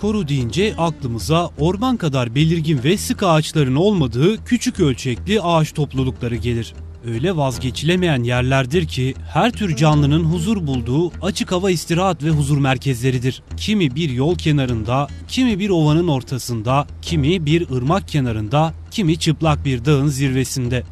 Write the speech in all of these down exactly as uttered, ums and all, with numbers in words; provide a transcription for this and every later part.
Koru deyince aklımıza orman kadar belirgin ve sık ağaçların olmadığı küçük ölçekli ağaç toplulukları gelir. Öyle vazgeçilemeyen yerlerdir ki her tür canlının huzur bulduğu açık hava istirahat ve huzur merkezleridir. Kimi bir yol kenarında, kimi bir ovanın ortasında, kimi bir ırmak kenarında, kimi çıplak bir dağın zirvesinde.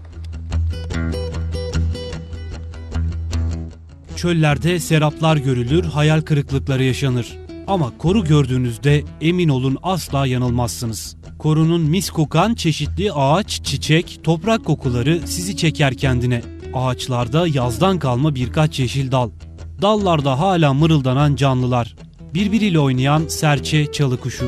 Çöllerde seraplar görülür, hayal kırıklıkları yaşanır. Ama koru gördüğünüzde emin olun asla yanılmazsınız. Korunun mis kokan çeşitli ağaç, çiçek, toprak kokuları sizi çeker kendine. Ağaçlarda yazdan kalma birkaç yeşil dal. Dallarda hala mırıldanan canlılar. Birbiriyle oynayan serçe, çalı kuşu.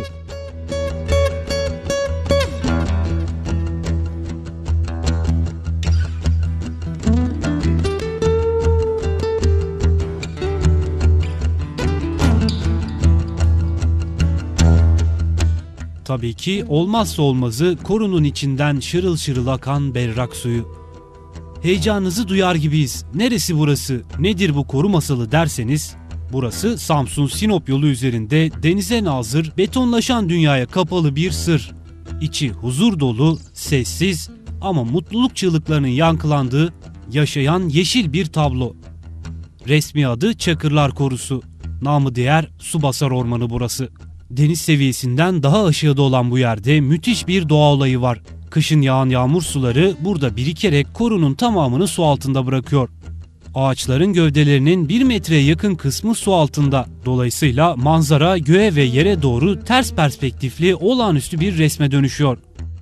Tabii ki olmazsa olmazı korunun içinden şırıl şırıl akan berrak suyu. Heyecanınızı duyar gibiyiz. Neresi burası? Nedir bu koru masalı derseniz, burası Samsun-Sinop yolu üzerinde denize nazır, betonlaşan dünyaya kapalı bir sır. İçi huzur dolu, sessiz ama mutluluk çığlıklarının yankılandığı, yaşayan yeşil bir tablo. Resmi adı Çakırlar Korusu. Namı diğer Subasar Ormanı burası. Deniz seviyesinden daha aşağıda olan bu yerde müthiş bir doğa olayı var. Kışın yağan yağmur suları burada birikerek korunun tamamını su altında bırakıyor. Ağaçların gövdelerinin bir metreye yakın kısmı su altında. Dolayısıyla manzara göğe ve yere doğru ters perspektifli olağanüstü bir resme dönüşüyor.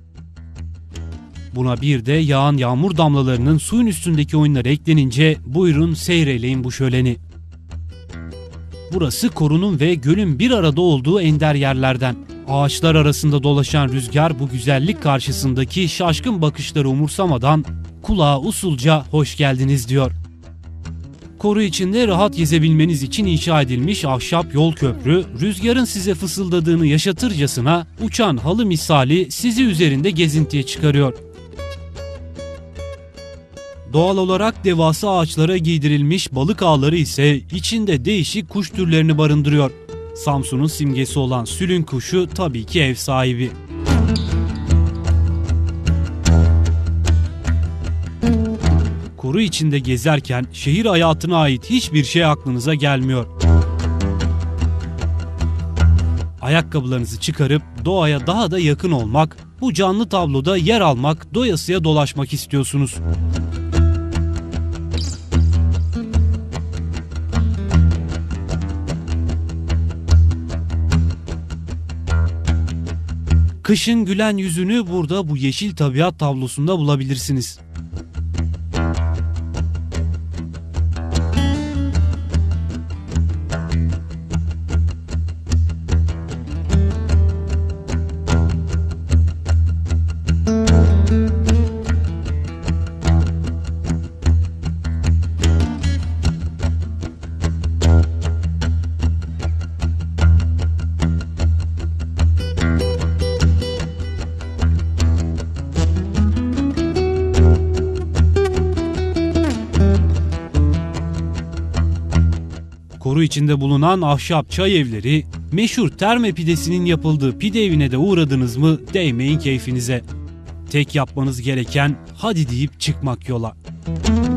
Buna bir de yağan yağmur damlalarının suyun üstündeki oyunları eklenince buyurun seyreleyin bu şöleni. Burası korunun ve gölün bir arada olduğu ender yerlerden. Ağaçlar arasında dolaşan rüzgar bu güzellik karşısındaki şaşkın bakışları umursamadan kulağa usulca hoş geldiniz diyor. Koru içinde rahat gezebilmeniz için inşa edilmiş ahşap yol köprü, rüzgarın size fısıldadığını yaşatırcasına uçan halı misali sizi üzerinde gezintiye çıkarıyor. Doğal olarak devasa ağaçlara giydirilmiş balık ağları ise içinde değişik kuş türlerini barındırıyor. Samsun'un simgesi olan sülün kuşu tabii ki ev sahibi. Koru içinde gezerken şehir hayatına ait hiçbir şey aklınıza gelmiyor. Ayakkabılarınızı çıkarıp doğaya daha da yakın olmak, bu canlı tabloda yer almak, doyasıya dolaşmak istiyorsunuz. Kışın gülen yüzünü burada bu yeşil tabiat tablosunda bulabilirsiniz. Koru içinde bulunan ahşap çay evleri, meşhur terme pidesinin yapıldığı pide evine de uğradınız mı değmeyin keyfinize. Tek yapmanız gereken hadi deyip çıkmak yola.